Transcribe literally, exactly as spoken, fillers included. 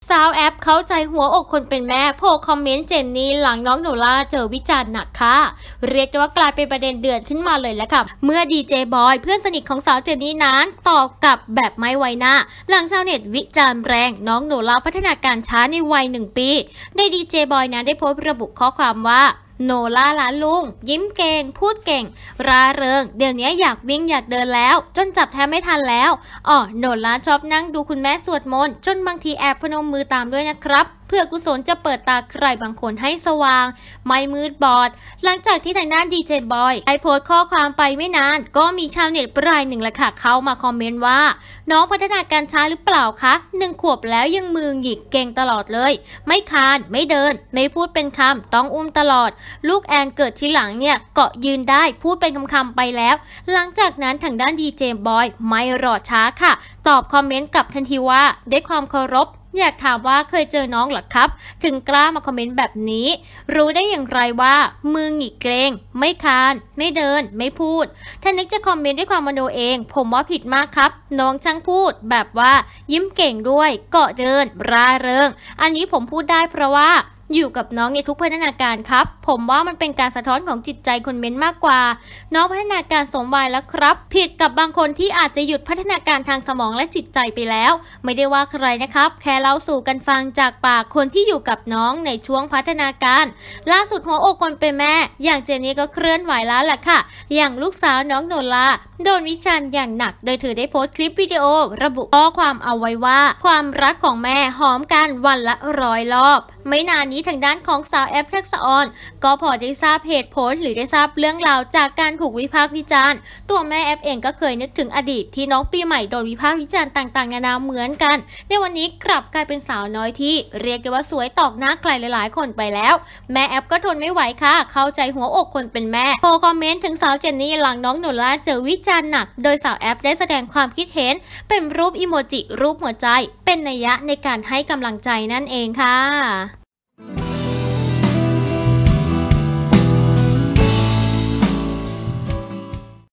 สาวแอปเข้าใจหัวอกคนเป็นแม่โพสคอมเมนต์เจนนี่หลังน้องโนล่าเจอวิจารณ์หนักค่ะเรียกได้ว่ากลายเป็นประเด็นเดือดขึ้นมาเลยแหละค่ะเมื่อดีเจบอยเพื่อนสนิทของสาวเจนนี่นั้นตอบกลับแบบไม่ไว้หน้าหลังชาวเน็ตวิจารณ์แรงน้องโนล่าพัฒนาการช้าในวัยหนึ่งปีในดีเจบอยนั้นได้โพสต์ระบุข้อความว่าโนล่าล้านลุงยิ้มเก่งพูดเก่งร่าเริงเดี๋ยวนี้อยากวิ่งอยากเดินแล้วจนจับแทบไม่ทันแล้วอ๋อโนล่าชอบนั่งดูคุณแม่สวดมนต์จนบางทีแอบพนมมือตามด้วยนะครับเพื่อกุศลจะเปิดตาใครบางคนให้สว่างไม่มืดบอดหลังจากที่ทางด้านดีเจบอยได้โพสต์ข้อความไปไม่นานก็มีชาวเน็ตรายหนึ่งแหละค่ะเข้ามาคอมเมนต์ว่าน้องพัฒนาการช้าหรือเปล่าคะหนึ่งขวบแล้วยังมือหงิกเก่งตลอดเลยไม่คานไม่เดินไม่พูดเป็นคำต้องอุ้มตลอดลูกแอนเกิดทีหลังเนี่ยเกาะยืนได้พูดเป็นคำๆไปแล้วหลังจากนั้นทางด้านดีเจบอยไม่รอช้าค่ะตอบคอมเมนต์กลับทันทีว่าด้วยความเคารพอยากถามว่าเคยเจอน้องหรอครับถึงกล้ามาคอมเมนต์แบบนี้รู้ได้อย่างไรว่ามือหงิกเกรงไม่คานไม่เดินไม่พูดถ้านึกจะคอมเมนต์ด้วยความมโนเองผมว่าผิดมากครับน้องช่างพูดแบบว่ายิ้มเก่งด้วยเกาะเดินร่าเริงอันนี้ผมพูดได้เพราะว่าอยู่กับน้องในทุกพัฒนาการครับผมว่ามันเป็นการสะท้อนของจิตใจคนเม้นมากกว่าน้องพัฒนาการสมวัยแล้วครับผิดกับบางคนที่อาจจะหยุดพัฒนาการทางสมองและจิตใจไปแล้วไม่ได้ว่าใครนะครับแค่เล่าสู่กันฟังจากปากคนที่อยู่กับน้องในช่วงพัฒนาการล่าสุดหัวอกคนเป็นแม่อย่างเจนนี่ก็เคลื่อนไหวแล้วแหละค่ะอย่างลูกสาวน้องโนล่าโดนวิจารณ์อย่างหนักโดยเธอได้โพสต์คลิปวิดีโอระบุข้อความเอาไว้ว่าความรักของแม่หอมกันวันละร้อยรอบไม่นานนี้ทางด้านของสาวแอปทักษะออนก็พอได้ทราบเหตุผลหรือได้ทราบเรื่องราวจากการถูกวิพากษ์วิจารณ์ตัวแม่แอปเองก็เคยนึกถึงอดีตที่น้องปีใหม่โดนวิพากษ์วิจารณ์ต่างๆนานาเหมือนกันในวันนี้กลับกลายเป็นสาวน้อยที่เรียกได้ว่าสวยตอกหน้าใครหลายๆคนไปแล้วแม่แอปก็ทนไม่ไหวค่ะเข้าใจหัวอกคนเป็นแม่โพสต์คอมเมนต์ถึงสาวเจนนี่หลังน้องโนล่าเจอวิจารณ์หนักโดยสาวแอปได้แสดงความคิดเห็นเป็นรูปอีโมจิรูปหัวใจเป็นนัยยะในการให้กำลังใจนั่นเองค่ะ